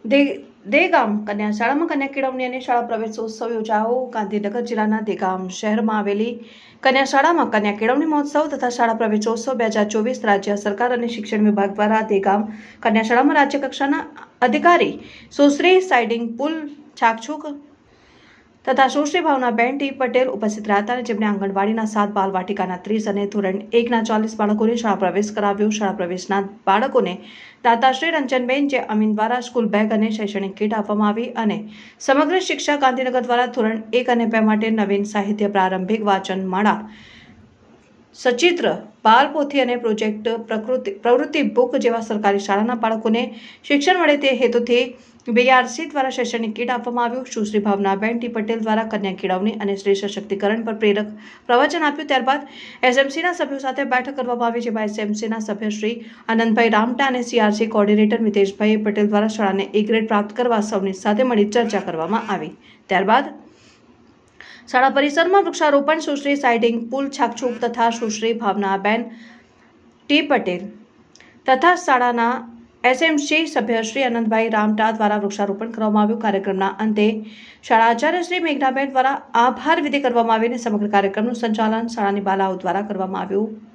દેગામ કન્યા શાળામાં કન્યા કેળવણી અને શાળા પ્રવેશોત્સવ યોજાયો। ગાંધીનગર જિલ્લાના દેગામ શહેરમાં આવેલી કન્યા શાળામાં કન્યા કેળવણી મહોત્સવ તથા શાળા પ્રવેશોત્સવ 2024 રાજ્ય સરકાર અને શિક્ષણ વિભાગ દ્વારા દેગામ કન્યા શાળામાં રાજ્ય કક્ષાના અધિકારી સુશ્રી સાઇડિંગ પુલ છાકછુક તથા સુશ્રી ભાવનાબેન ટી પટેલ ઉપસ્થિત રહ્યા હતા, જેમણે આંગણવાડીના 7 બાલવાટિકાના 30 અને ધોરણ 1ના 40 બાળકોને શાળા પ્રવેશ કરાવ્યો। શાળા પ્રવેશના બાળકોને દાતાશ્રી રંજનબેન જે અમીન દ્વારા સ્કૂલ બેગ અને શૈક્ષણિક કીટ આપવામાં આવી અને સમગ્ર શિક્ષા ગાંધીનગર દ્વારા ધોરણ 1 અને 2 માટે નવીન સાહિત્ય, પ્રારંભિક વાંચન માળા, સચિત્ર બાલપોથી અને પ્રોજેક્ટ પ્રવૃત્તિ બુક જેવા સરકારી શાળાના બાળકોને શિક્ષણ મળે તે હેતુથી BRC દ્વારા શૈક્ષણિક કીટ આપવામાં આવ્યું। સુશ્રી ભાવનાબેન ટી પટેલ દ્વારા કન્યા કેળવણી અને સ્ત્રી સશક્તિકરણ પર પ્રેરક પ્રવચન આપ્યું। ત્યારબાદ SMCના સભ્યો સાથે બેઠક કરવામાં આવી, જેમાં SMCના સભ્ય શ્રી આનંદભાઈ રામટા અને CRC કોઓર્ડિનેટર મિતેશભાઈ પટેલ દ્વારા શાળાને A ગ્રેડ પ્રાપ્ત કરવા સૌની સાથે મળી ચર્ચા કરવામાં આવી। ત્યારબાદ શાળા પરિસરમાં વૃક્ષારોપણ સુશ્રી સાઇડિંગ પુલ છાકછુક તથા સુશ્રી ભાવનાબેન ટી પટેલ તથા શાળાના SMC સભ્ય શ્રી આનંદભાઈ રામટા દ્વારા વૃક્ષારોપણ કરવામાં આવ્યું। કાર્યક્રમના અંતે શાળા આચાર્ય શ્રી મેઘનાબેન દ્વારા આભાર વિધિ કરવામાં આવી અને સમગ્ર કાર્યક્રમનું સંચાલન શાળાની બાલાઓ દ્વારા કરવામાં આવ્યું।